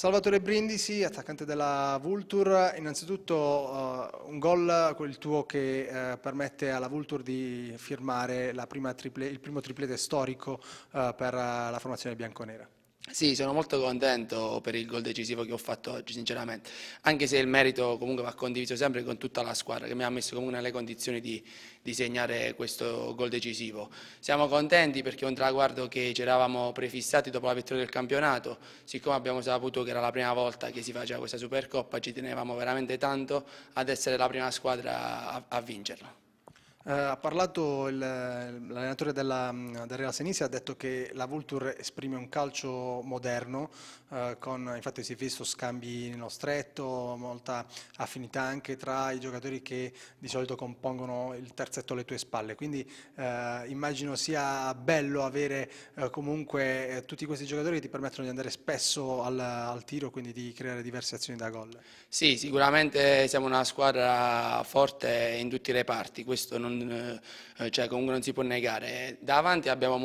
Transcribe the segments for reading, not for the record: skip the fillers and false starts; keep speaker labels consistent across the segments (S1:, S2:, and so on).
S1: Salvatore Brindisi, attaccante della Vulture, innanzitutto un gol, il tuo, che permette alla Vulture di firmare il primo triplete storico per la formazione bianconera.
S2: Sì, sono molto contento per il gol decisivo che ho fatto oggi, sinceramente, anche se il merito comunque va condiviso sempre con tutta la squadra che mi ha messo comunque nelle condizioni di segnare questo gol decisivo. Siamo contenti perché è un traguardo che ci eravamo prefissati dopo la vittoria del campionato, siccome abbiamo saputo che era la prima volta che si faceva questa Supercoppa, ci tenevamo veramente tanto ad essere la prima squadra a vincerla.
S1: Ha parlato l'allenatore del Real Senisi, ha detto che la Vulture esprime un calcio moderno, infatti si è visto scambi nello stretto, molta affinità anche tra i giocatori che di solito compongono il terzetto alle tue spalle, quindi immagino sia bello avere comunque tutti questi giocatori che ti permettono di andare spesso al tiro, quindi di creare diverse azioni da gol.
S2: Sì, sicuramente siamo una squadra forte in tutti i reparti, questo cioè, comunque non si può negare. Davanti abbiamo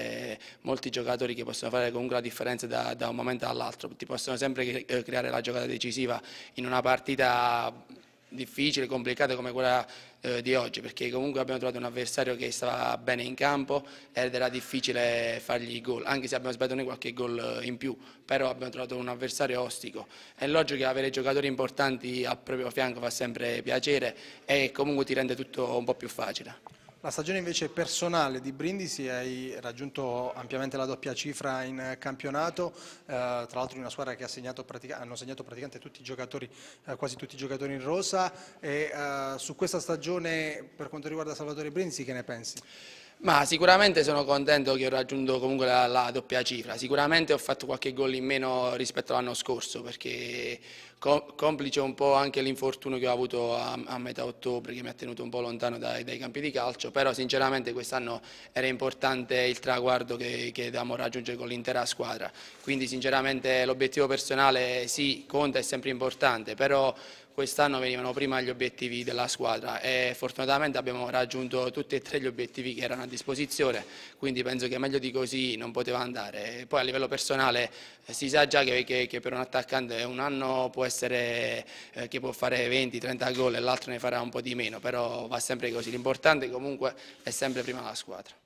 S2: molti giocatori che possono fare comunque la differenza da un momento all'altro, ti possono sempre creare la giocata decisiva in una partita difficile, complicata come quella di oggi, perché comunque abbiamo trovato un avversario che stava bene in campo ed era difficile fargli gol, anche se abbiamo sbagliato noi qualche gol in più, però abbiamo trovato un avversario ostico. È logico che avere giocatori importanti al proprio fianco fa sempre piacere e comunque ti rende tutto un po' più facile.
S1: La stagione invece personale di Brindisi, hai raggiunto ampiamente la doppia cifra in campionato, tra l'altro in una squadra che hanno segnato praticamente tutti i giocatori, quasi tutti i giocatori in rosa, e su questa stagione per quanto riguarda Salvatore Brindisi che ne pensi?
S2: Ma sicuramente sono contento che ho raggiunto comunque la doppia cifra, sicuramente ho fatto qualche gol in meno rispetto all'anno scorso perché complice un po' anche l'infortunio che ho avuto a metà ottobre che mi ha tenuto un po' lontano dai campi di calcio, però sinceramente quest'anno era importante il traguardo che dovevamo raggiungere con l'intera squadra, quindi sinceramente l'obiettivo personale sì, conta, è sempre importante, però quest'anno venivano prima gli obiettivi della squadra e fortunatamente abbiamo raggiunto tutti e tre gli obiettivi che erano a disposizione, quindi penso che meglio di così non poteva andare. E poi a livello personale si sa già che per un attaccante un anno può essere che può fare 20-30 gol e l'altro ne farà un po' di meno, però va sempre così, l'importante comunque è sempre prima la squadra.